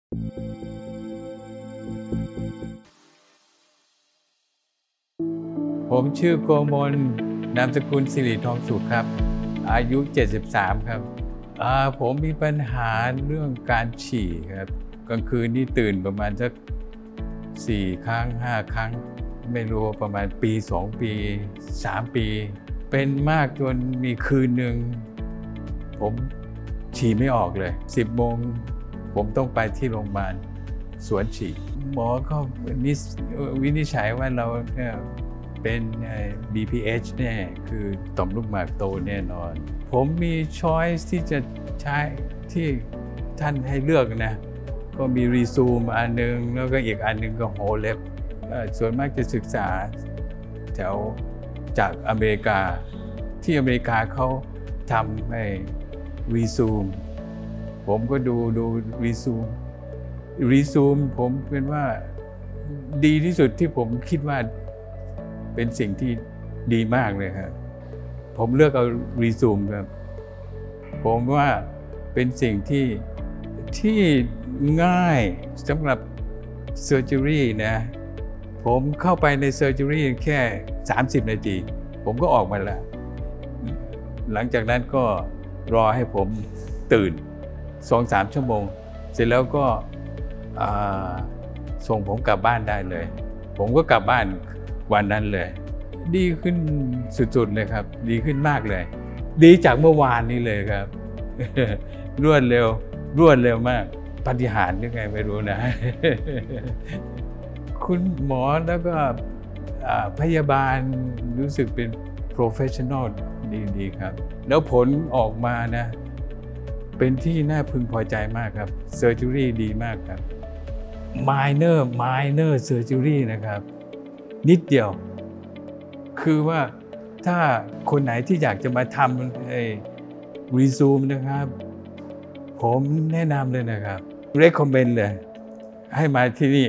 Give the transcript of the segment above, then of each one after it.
ผมชื่อโกมลนามสกุลสิริทองสุขครับอายุ73ครับผมมีปัญหาเรื่องการฉี่ครับกลางคืนนี่ตื่นประมาณสัก4 ครั้ง 5 ครั้งไม่รู้ประมาณปี2 ปี3 ปีเป็นมากจนมีคืนหนึ่งผมฉี่ไม่ออกเลย10 โมงผมต้องไปที่โรงพยาบาลสวนฉี่หมอก็วินิจฉัยว่าเราเป็น BPH แน่คือต่อมลูกหมากโตแน่นอนผมมีช้อยส์ที่จะใช้ที่ท่านให้เลือกนะก็มีรีซูมอันนึงแล้วก็อีกอันนึงก็โฮเล็บส่วนมากจะศึกษาแถวจากอเมริกาที่อเมริกาเขาทำให้รีซูมผมก็ดูรีซูมผมเป็นว่าดีที่สุดที่ผมคิดว่าเป็นสิ่งที่ดีมากเลยครับผมเลือกเอารีซูมครับผมว่าเป็นสิ่งที่ง่ายสำหรับเซอร์เจอรี่นะผมเข้าไปในเซอร์เจอรี่แค่30 นาทีผมก็ออกมาแล้วหลังจากนั้นก็รอให้ผมตื่น 2-3 ชั่วโมงเสร็จแล้วก็ส่งผมกลับบ้านได้เลยผมก็กลับบ้านวันนั้นเลยดีขึ้นสุดๆเลยครับดีขึ้นมากเลยดีจากเมื่อวานนี้เลยครับ รวดเร็วมากปาฏิหาริย์ยังไงไม่รู้นะ คุณหมอแล้วก็พยาบาลรู้สึกเป็น professional ดีครับแล้วผลออกมานะเป็นที่น่าพึงพอใจมากครับ surgery ดีมากครับ minor surgery นะครับนิดเดียวคือว่าถ้าคนไหนที่อยากจะมาทำresume นะครับผมแนะนำเลยนะครับ recommend เลยให้มาที่นี่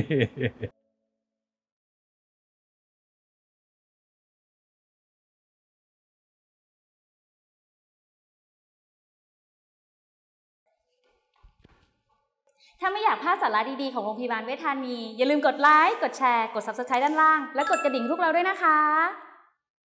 ถ้าไม่อยากพลาดสาระดีๆของโรงพยาบาลเวชธานีอย่าลืมกดไลค์ กดแชร์ กด Subscribe ด้านล่าง และกดกระดิ่งพวกเราด้วยนะคะ